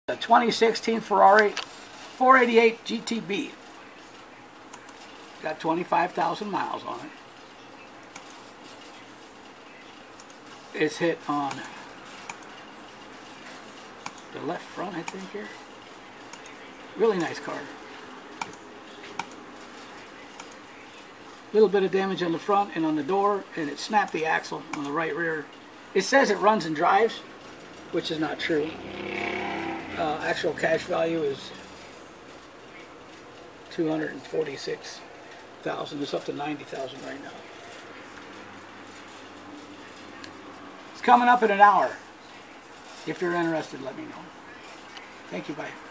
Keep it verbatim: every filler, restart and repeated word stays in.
A twenty sixteen Ferrari four eighty-eight G T B. Got twenty-five thousand miles on it. It's hit on the left front, I think, here. Really nice car. Little bit of damage on the front and on the door, and it snapped the axle on the right rear. It says it runs and drives, which is not true. Uh, actual cash value is two hundred forty-six thousand. It's up to ninety thousand right now. It's coming up in an hour. If you're interested, let me know. Thank you. Bye.